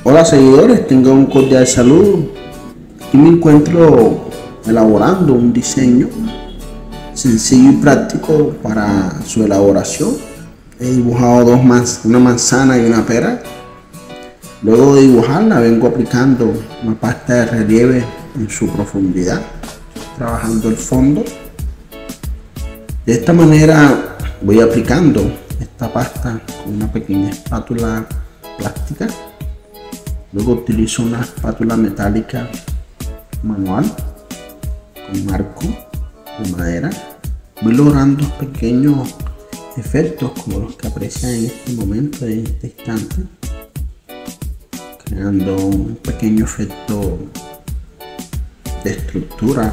Hola seguidores, tengan un cordial saludo. Aquí me encuentro elaborando un diseño sencillo y práctico para su elaboración. He dibujado una manzana y una pera. Luego de dibujarla vengo aplicando una pasta de relieve en su profundidad, trabajando el fondo. De esta manera voy aplicando esta pasta con una pequeña espátula plástica. Luego utilizo una espátula metálica manual con marco de madera. Voy logrando pequeños efectos como los que aprecian en este momento, en este instante, creando un pequeño efecto de estructura,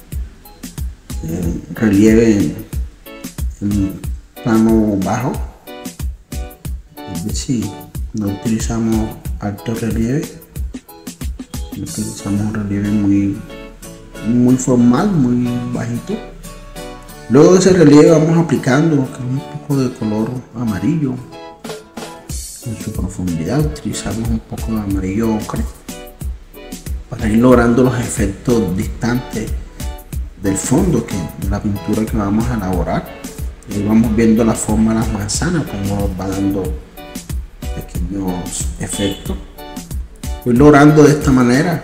relieve en plano bajo, es decir, no utilizamos alto relieve, utilizamos un relieve muy formal, muy bajito. Luego de ese relieve vamos aplicando un poco de color amarillo en su profundidad. Utilizamos un poco de amarillo ocre para ir logrando los efectos distantes del fondo de la pintura que vamos a elaborar. Y vamos viendo la forma de las manzanas, como nos va dando pequeños efectos. Voy logrando de esta manera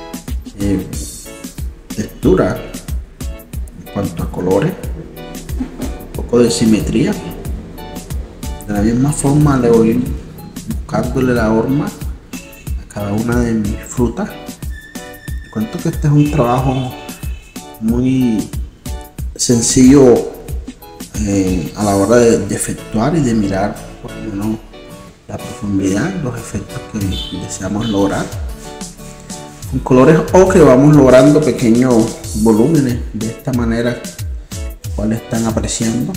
textura en cuanto a colores, un poco de simetría. De la misma forma le voy buscándole la horma a cada una de mis frutas. Les cuento que este es un trabajo muy sencillo a la hora de efectuar y de mirar por lo menos la profundidad, los efectos que deseamos lograr. Con colores ocre vamos logrando pequeños volúmenes de esta manera, cuales están apreciando.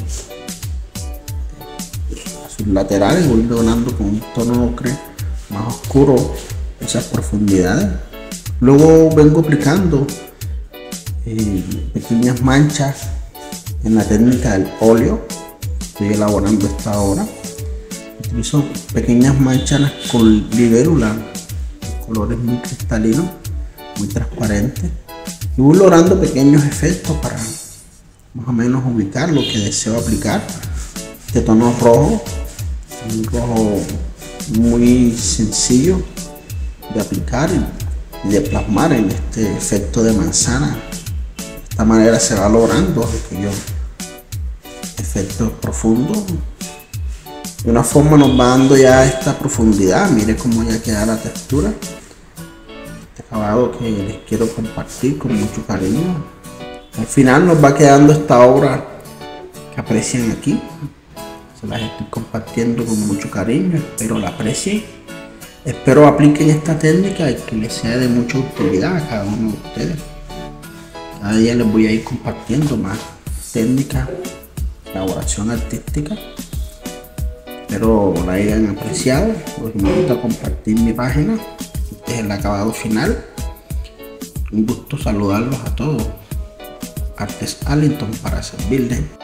A sus laterales voy logrando con un tono ocre más oscuro esas profundidades. Luego vengo aplicando pequeñas manchas en la técnica del óleo. Estoy elaborando esta obra. Utilizo pequeñas manchas con libélula, colores muy cristalinos, muy transparentes, y voy logrando pequeños efectos para más o menos ubicar lo que deseo aplicar. Este tono rojo, un rojo muy sencillo de aplicar y de plasmar en este efecto de manzana. De esta manera se va logrando aquellos efectos profundos. De una forma nos va dando ya esta profundidad. Mire cómo ya queda la textura, este acabado que les quiero compartir con mucho cariño. Al final nos va quedando esta obra que aprecian aquí. Se las estoy compartiendo con mucho cariño, espero la aprecien, espero apliquen esta técnica y que les sea de mucha utilidad a cada uno de ustedes. Cada día les voy a ir compartiendo más técnicas de elaboración artística. Espero la hayan apreciado. Los invito a compartir mi página. Este es el acabado final. Un gusto saludarlos a todos. Artes Allington para servirles.